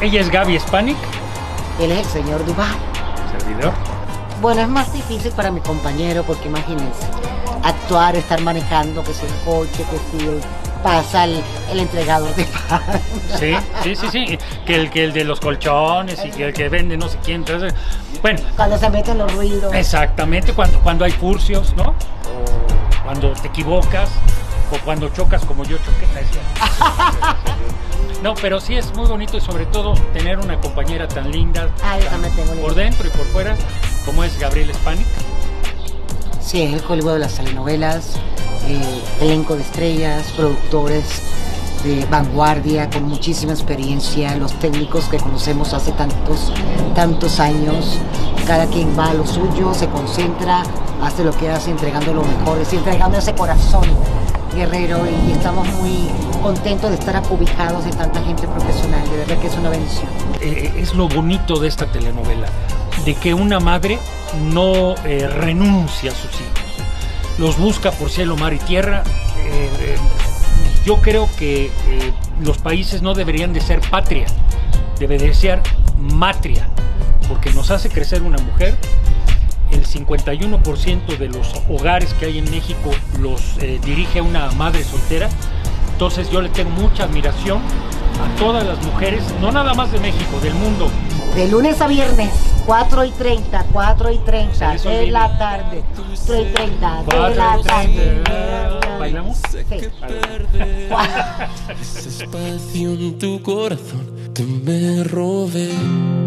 Ella es Gaby Spanik. Él es el señor Dubái. Servidor. Bueno, es más difícil para mi compañero porque imagínense, actuar, estar manejando, que si el coche, que si pasa el entregador de pan. Sí. Que el de los colchones y que el que vende no sé quién. Entonces, bueno. Cuando se meten los ruidos. Exactamente, cuando hay furcios, ¿no? O cuando te equivocas, o cuando chocas como yo choqué. No, pero sí es muy bonito y sobre todo tener una compañera tan linda, Yo también tengo por dentro y por fuera, como es Gabriel Spanik. Sí, es el Hollywood de las telenovelas, elenco de estrellas, productores de vanguardia con muchísima experiencia, los técnicos que conocemos hace tantos años. Cada quien va a lo suyo, se concentra, hace lo que hace, entregando lo mejor, es entregando ese corazón guerrero, y estamos muy contentos de estar acobijados de tanta gente profesional. De verdad que es una bendición. Es lo bonito de esta telenovela, de que una madre no renuncia a sus hijos, los busca por cielo, mar y tierra. Yo creo que los países no deberían de ser patria, debe de ser matria, porque nos hace crecer una mujer. El 51% de los hogares que hay en México los dirige una madre soltera. Entonces yo le tengo mucha admiración a todas las mujeres, no nada más de México, del mundo. De lunes a viernes, 4:30 de la tarde. 3:30 de la tarde. ¿Bailamos? Sí. Ese espacio en tu corazón que me robé.